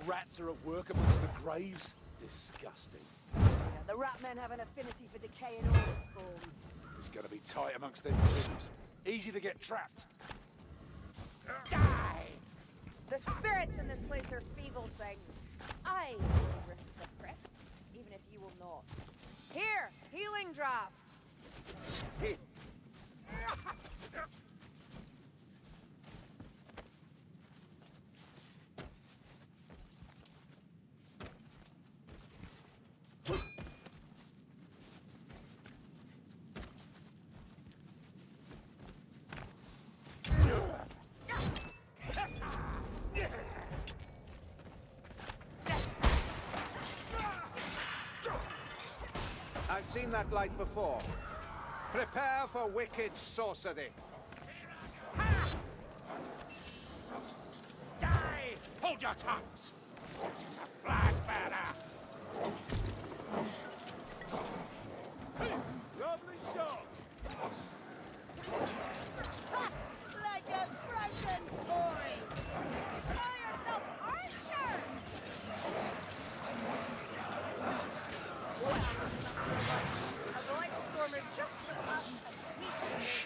rats are at work amongst the graves. Disgusting. Yeah, the rat men have an affinity for decay in all its forms. It's gonna be tight amongst them trees. Easy to get trapped. Die! The spirits in this place are feeble things. I will risk the crypt, even if you will not. Here, healing draft. I've seen that light before. Prepare for wicked sorcery. Die! Hold your tongues! It is a flag bearer! Lovely shot! Like a frightened toy! Call yourself Archer! A light storm is just the last of sneaking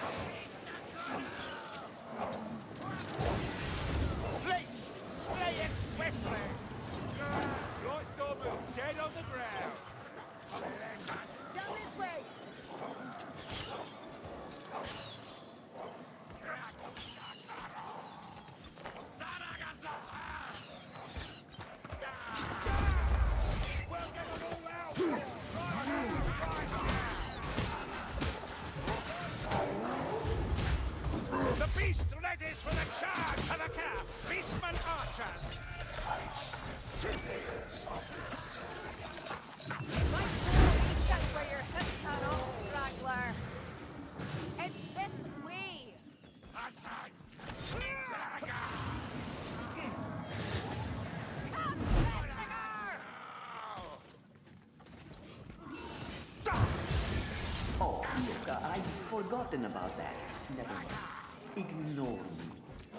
nearby. Bleach! Slay it swiftly! Right stormer, dead on the ground! Down this way! We'll get them all out! The beast ready for the charge of the camp! Beastman archers! Check where your head cut off, straggler. It's this way. Oh, look, I'd forgotten about that. Never mind. Ignore me.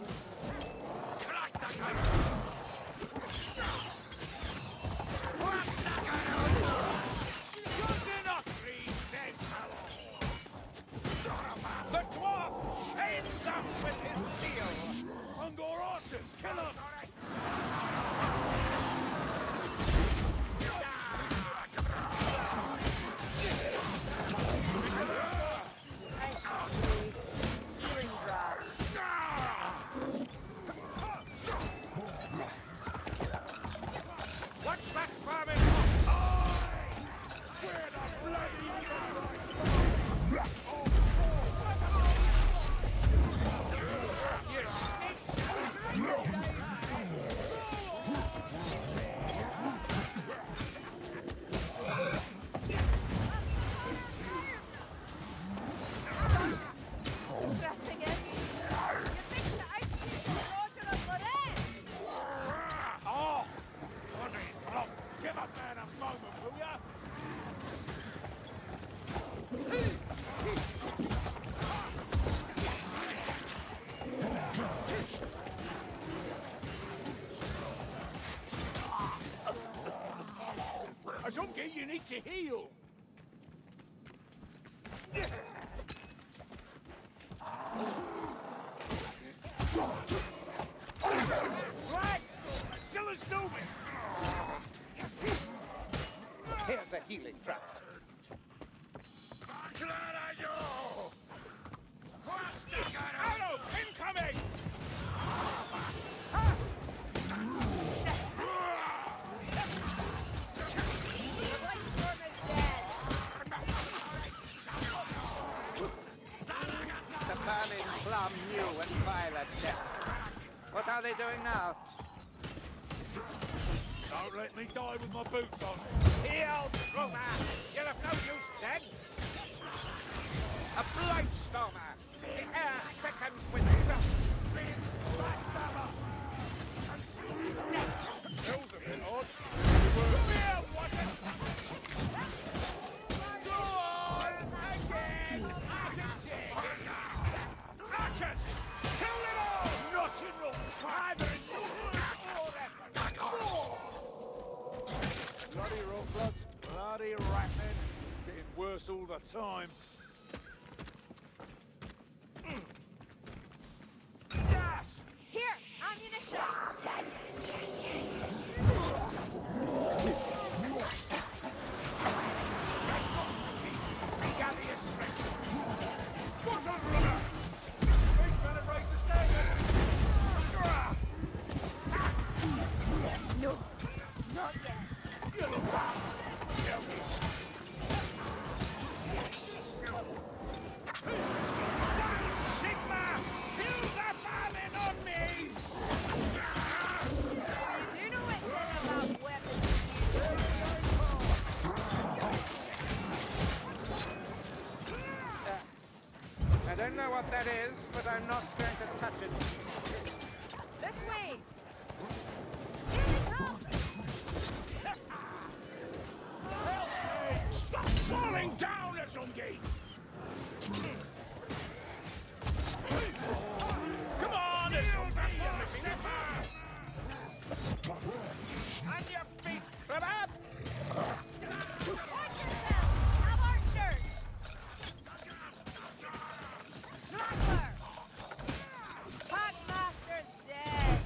The dwarf chains us with his steel! Ungor archers, kill him! Healing draft. What's that farming? Where the bloody Dressing it. You think that I'd see the water of Lorraine? Oh! Bloody drop! Give a man a moment, will ya? Azungi, you need to heal! Right! Zilla's moving! Here's a healing trap. Arrow! Incoming! The light storm is dead. The burning plum new and violet death. What are they doing now? Don't let me die with my boots on. Heal, Roma! You're of no use then! A blight stormer! The air thickens with it! Backstabber! Kills a bit odd. Come here, Watson! Go on! Again! Archers! Kill them all! Not in room! Either in the woods or them! Bloody rockbloods, bloody ratmen. Getting worse all the time. Yes! Here, ammunition! Gather your strength. What's on runner? Please celebrate the standard. No, not yet. Sigma! Use a famine on me! You do know anything about weapons? I don't know what that is, but I'm not going to touch it. This way! Here they come! Stop falling down, Azungi! Come on, Azungi! You're missing it! On your feet, Rabab! Watch yourself! Have archers! Sniper! Packmaster's dead!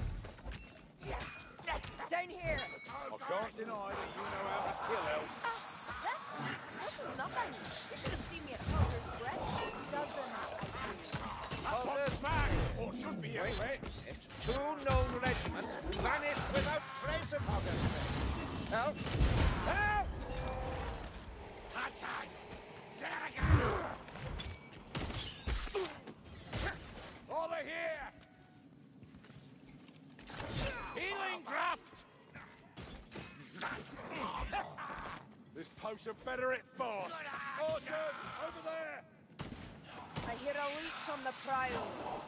Down here! I can't deny that you know how to kill elves. This is nothing. You should have seen me at Hunter's Breath. Dozens, Others back! Or should be, anyway. It's 2 known regiments vanished without trace of August. Help! Help! Outside! There again! Over here! Healing draft! This potion better hit fast. Archers, over there. I hear a leech on the prowl.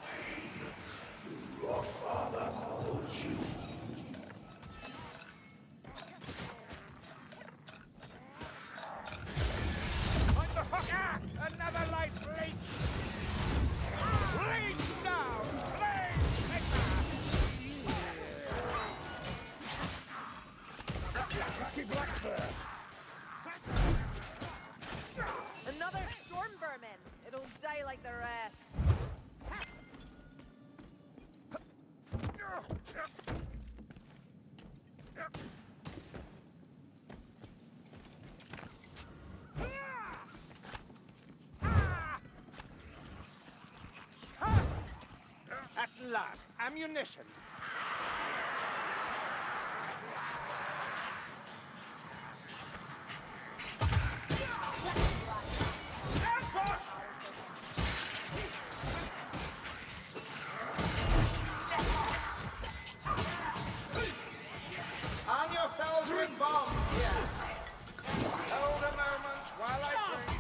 Another light leech! Leech down! Blaze Sigma! Lucky black fur! Another storm vermin. It'll die like the rest. At last, ammunition. Arm yourselves with bombs here. Hold a moment while I bring...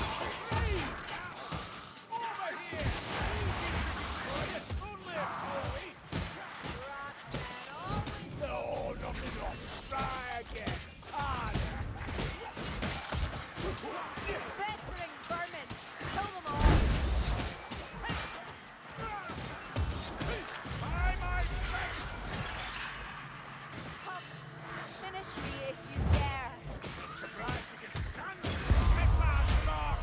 Over here! Only a boy! No, nothing wrong. Try again. Harder. Festering vermin. Kill them all. By my strength! Come, finish me if you dare. Surprised you can stand it! Headman's lock!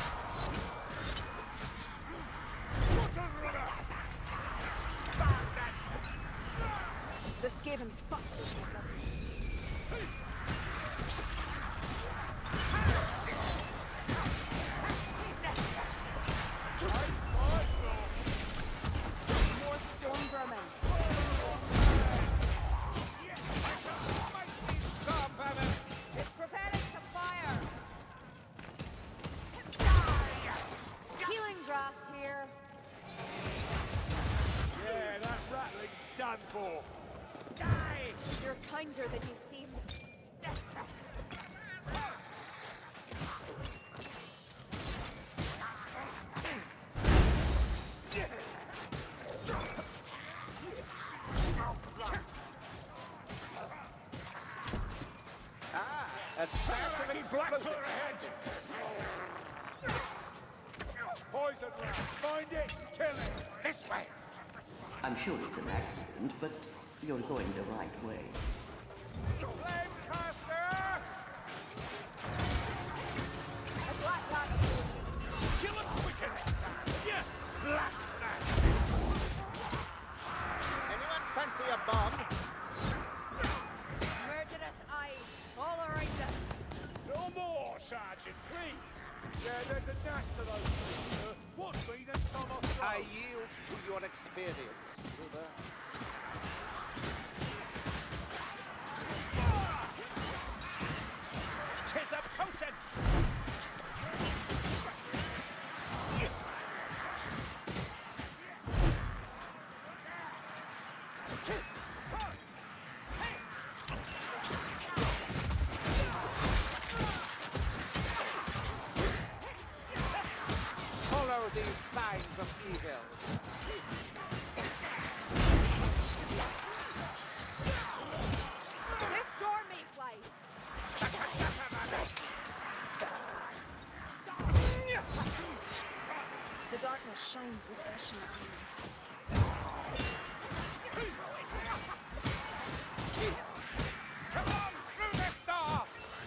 What a runner! Bastard! The Skavens fucked with victims. More storm vermin. Stop, Evan! It's preparing to fire. Healing draft here. Yeah, that rattling's done for. Die! You're kinder than you seem. Lucky Blackfoot ahead! Poison round. Find it, kill it. This way! I'm sure it's an accident, but you're going the right way. Flame caster! experience, Kruber. Tis a potion! Follow these signs of evil. This door may place. The darkness shines with ashen eyes. Come on, through this door!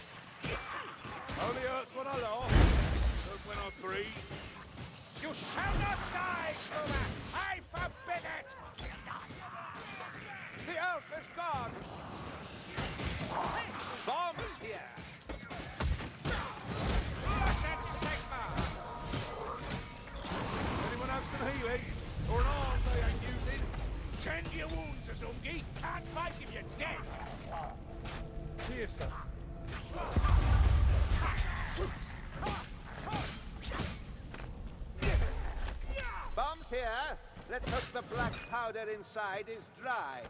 Only hurts when I laugh. Don't when I breathe. You shall not die, Kruber! I forbid it! The elf is gone! Bombs here! Blessed Sigma! Anyone have some healing? Or an arm they ain't using? Tend your wounds, Azungi. Can't fight if you're dead. Here, sir. Bombs here. Let's hope the black powder inside is dry.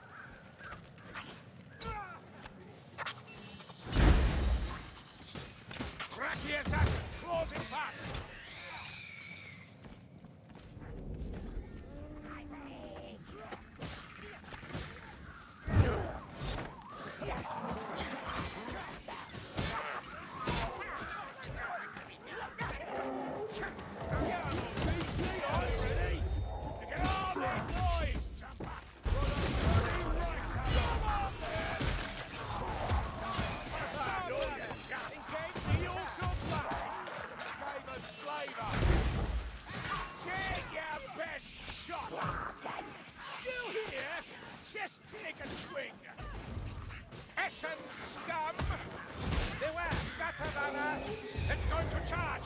Brachiosaurus, claws him back! Scum! Beware, Gatavana! It's going to charge!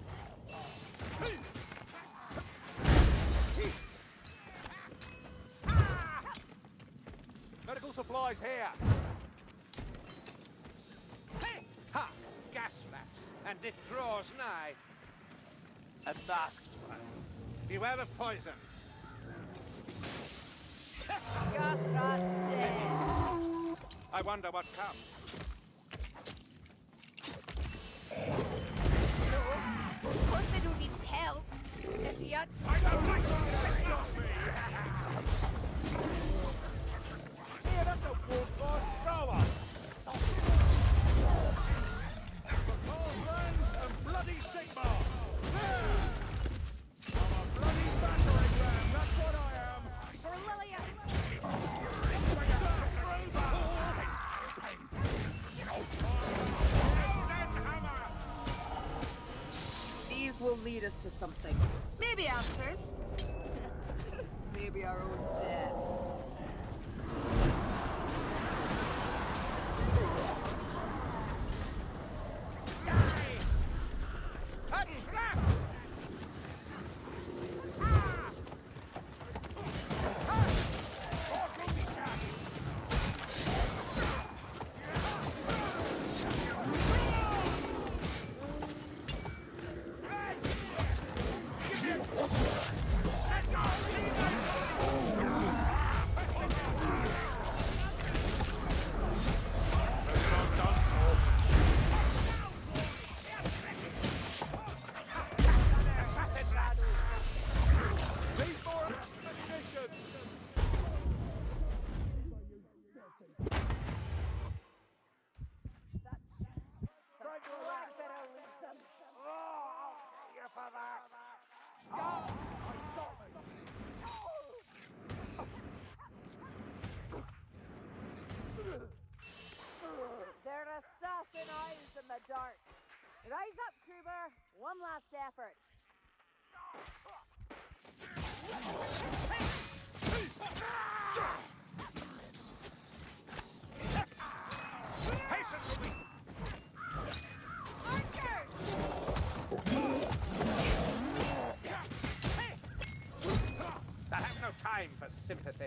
Medical supplies here. Ha! Gas rat, and it draws nigh. A masked one. Beware of poison. Gastrat's dead. I wonder what comes. No, of course they don't need help. Idiots. I don't like to stop me! Yeah, that's a wood-born thrower. For Carl Brands and bloody Sigma. I'm a bloody battering ram, that's what I am. For Lillian. These will lead us to something. Maybe answers. Maybe our own deaths. They're assassin eyes in the dark. Rise up, Kruber. One last effort. Patience with me! Archers! I have no time time for sympathy.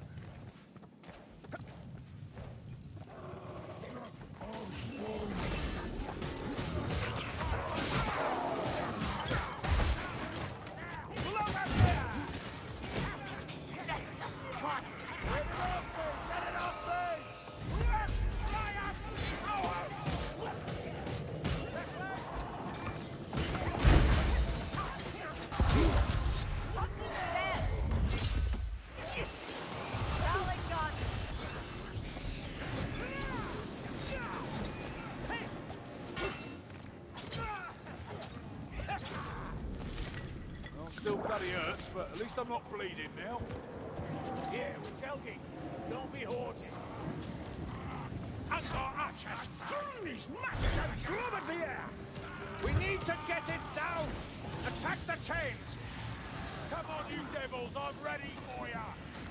Still bloody hurts, but at least I'm not bleeding now. Yeah, we're joking. Don't be haughty. And our archers! These massacres glovered the air! We need to get it down! Attack the chains! Come on, you devils, I'm ready for ya!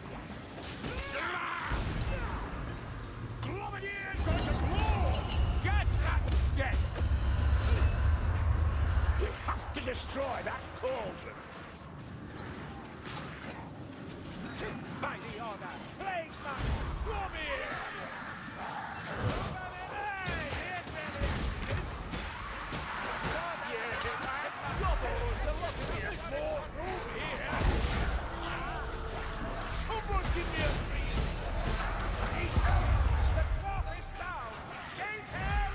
Glovedier's going to blow! Yes, that's dead! We have to destroy that cauldron! By the order! Plague man! Come here! Someone give me a breeze! The cloth is down! Get him!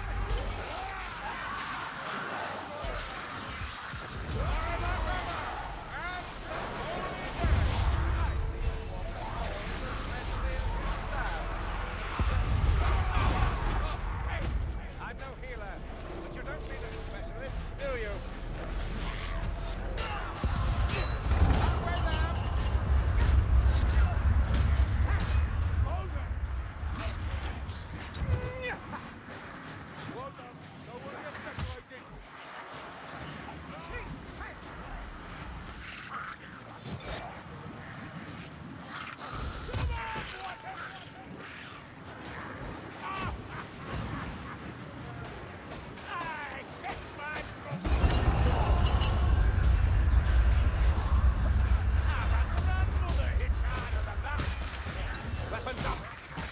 I'm no healer, but you don't need a specialist, do you? Well done. Don't want to get separated. Weapons up!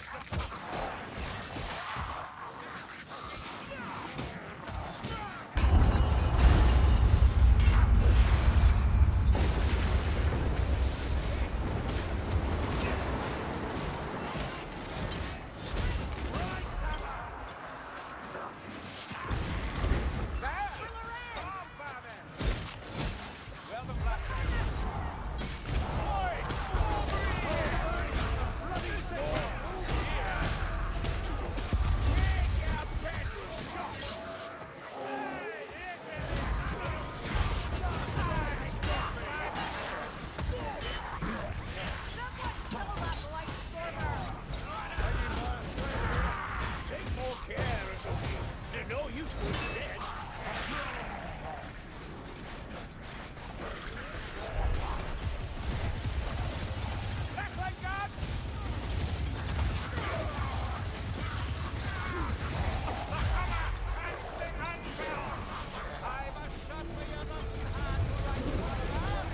Take more care, they're no use to us dead. Backline guard! I'm a shot for your nothing hand to right fire!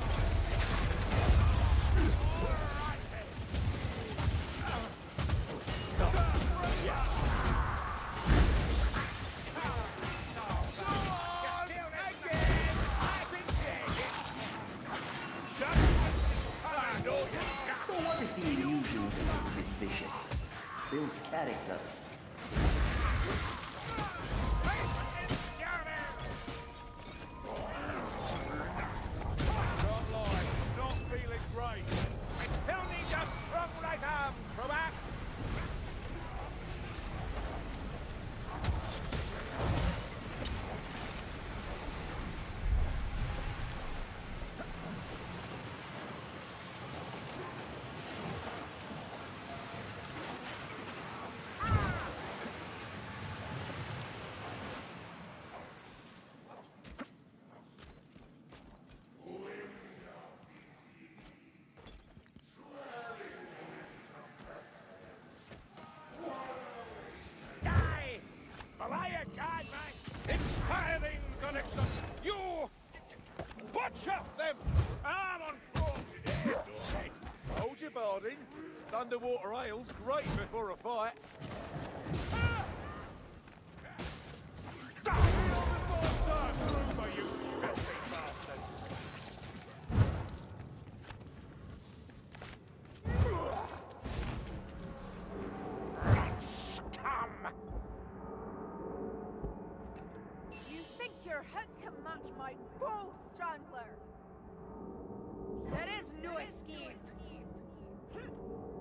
So what if the illusion was a little bit vicious? Builds character. Not lying. Not feeling great. I still need your strong right arm, Crobat! Underwater ale's great before a fight. You filthy bastards! Scum! You think your hook can match my bow, Strangler? There is no excuse.